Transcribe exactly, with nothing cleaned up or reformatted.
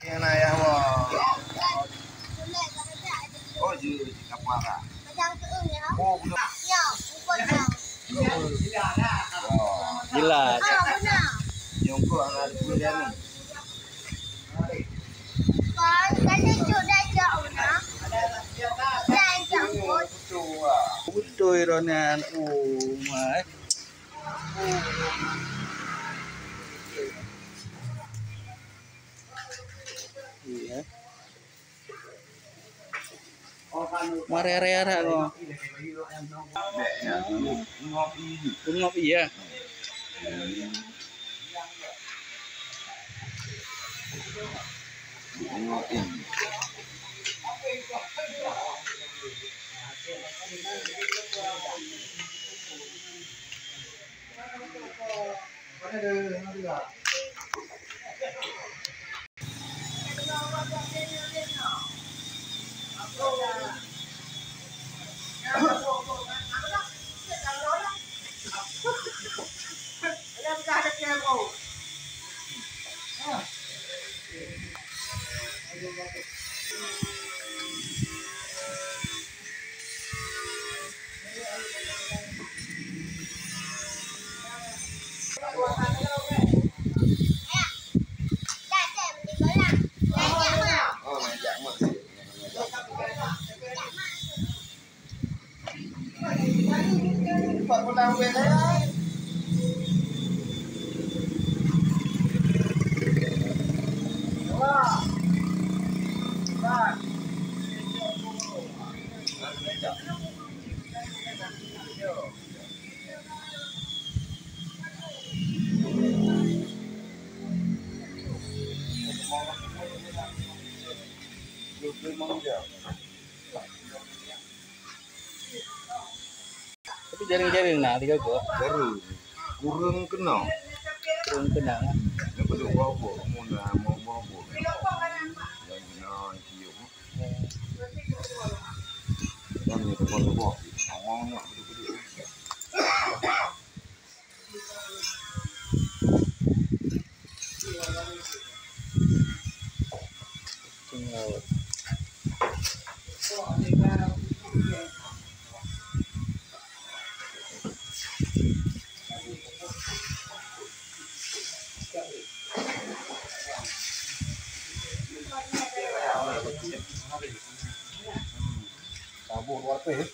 Yang ayah wah. Oh, je kapal lah. Macam keung ya. Oh, benar. Ya, upatnya. Gila. Ah, benar. Nyongko ada pilihan ni. Kan, tadi sudah jauh nah. Dan jangkut. Betul ironan. Oh, my. Iya. Marere-are kok. Ngopi ya. Ngopi. Pulang về đấy. Tapi jaring-jaring nah tiga gua. Jaring. Kurang kena. Kurang kena. Yang perlu bawa mau nak mau bawa. Yang kena cium. Dan ni tu bawa bawa. Awang nak betul-betul. Tinggal. Sabuk luar peh.